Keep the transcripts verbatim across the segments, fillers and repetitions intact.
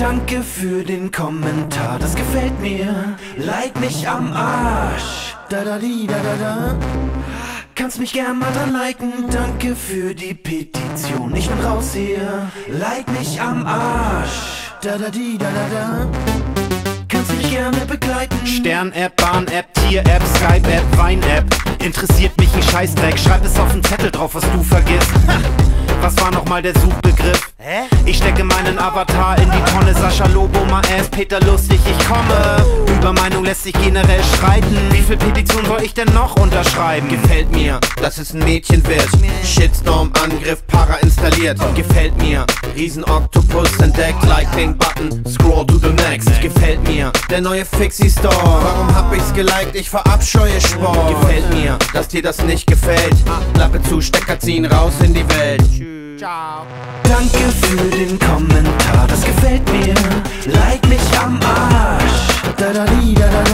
Danke für den Kommentar, das gefällt mir. Like mich am Arsch. Da da di da da da. Kannst mich gern mal dran liken. Danke für die Petition. Ich bin raus hier. Like mich am Arsch. Da da di da da da. Kannst mich gerne begleiten. Stern-App, Bahn-App, Tier-App, Skype-App, Wein-App. Interessiert mich ein Scheißdreck. Schreib es auf den Zettel drauf, was du vergisst. Was war nochmal der Suchbegriff? Hä? Ich stecke meinen Avatar in die Tonne. Sascha Lobo, Maes, Peter Lustig, ich komme. Über Meinung lässt sich generell streiten. Wie viel Petition soll ich denn noch unterschreiben? Gefällt mir, dass es ein Mädchen wird. Shitstorm, Angriff, Para installiert. Gefällt mir, Riesen-Oktopus entdeckt. Like den Button, scroll to the next. Gefällt mir, der neue Fixie-Store. Warum hab ich's geliked? Ich verabscheue Sport. Gefällt mir, dass dir das nicht gefällt. Klappe zu, Stecker ziehen, raus in die Welt. Ciao. Danke für den Kommentar, das gefällt mir. Like mich am Arsch. Da da di da da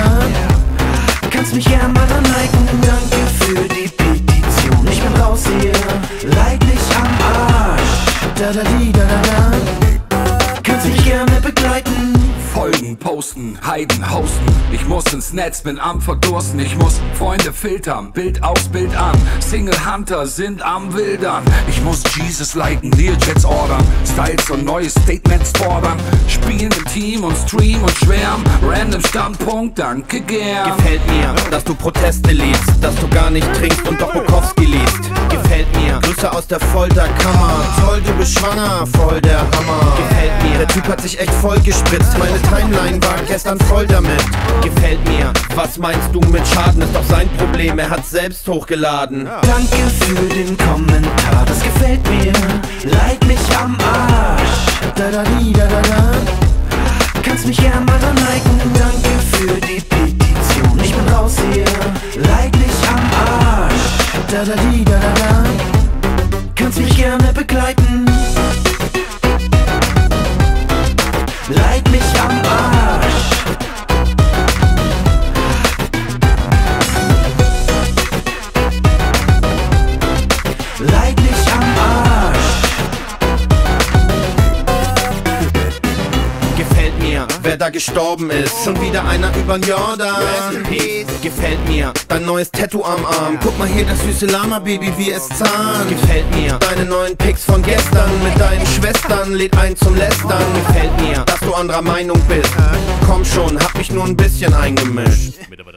da. Kannst mich gern mal dran liken. Danke für die Petition. Ich bin raus hier. Like mich am Arsch. Da da di da da da. Kannst mich gerne begleiten. Folgen, posten, Heiden, hosten. Ich muss ins Netz, bin am Verdursten. Ich muss Freunde filtern, Bild aus, Bild an. Single Hunter sind am Wildern. Ich muss Jesus liken, Learjets ordern. Styles und neue Statements fordern. Spielen im Team und stream und schwärmen. Random Standpunkt, danke gern. Gefällt mir, dass du Proteste liest. Dass du gar nicht trinkst und doch Bukowski liest. Gefällt mir, Grüße aus der Folterkammer. Toll, du bist schwanger, voll der Hammer. Gefällt mir, der Typ hat sich echt voll gespritzt. Meine Timeline war gestern voll damit. Gefällt mir, was meinst du mit Schaden? Ist doch sein Problem, er hat's selbst hochgeladen. Danke für den Kommentar, das gefällt mir. Like mich am Arsch. Da da di da da da. Kannst mich gern mal dran liken. Danke für die Petition. Ich bin raus hier. Like mich am Arsch. Da da di da da da. Kannst mich gerne begleiten. Like mich am Arsch. Like mich am Arsch. Gefällt mir, wer da gestorben ist. Und wieder einer übern Jordan. Gefällt mir, dein neues Tattoo am Arm. Guck mal hier, das süße Lama-Baby, wie es zahnt. Gefällt mir, deine neuen Pics von gestern. Mit deinen Schwestern, lädt ein zum Lästern. Gefällt mir, dass du anderer Meinung bist. Komm schon, hab mich nur ein bisschen eingemischt.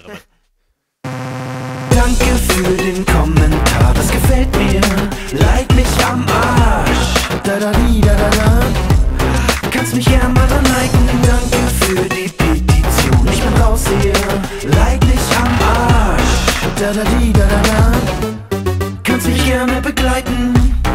Danke für den Kommentar, das gefällt mir. Like mich am Arsch. Da da di da da da. Kannst mich gern mal dran liken. Danke für die Petition. Ich bin raus hier. Like mich am Arsch. Da da di da da da. Kannst mich gerne begleiten.